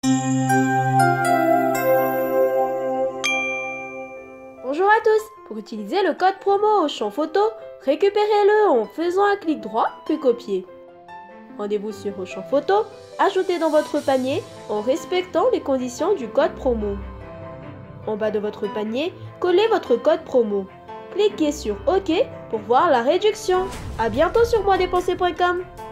Bonjour à tous! Pour utiliser le code promo Auchan Photo, récupérez-le en faisant un clic droit puis copier. Rendez-vous sur Auchan Photo, ajoutez dans votre panier en respectant les conditions du code promo. En bas de votre panier, collez votre code promo. Cliquez sur OK pour voir la réduction. À bientôt sur moindépenser.com.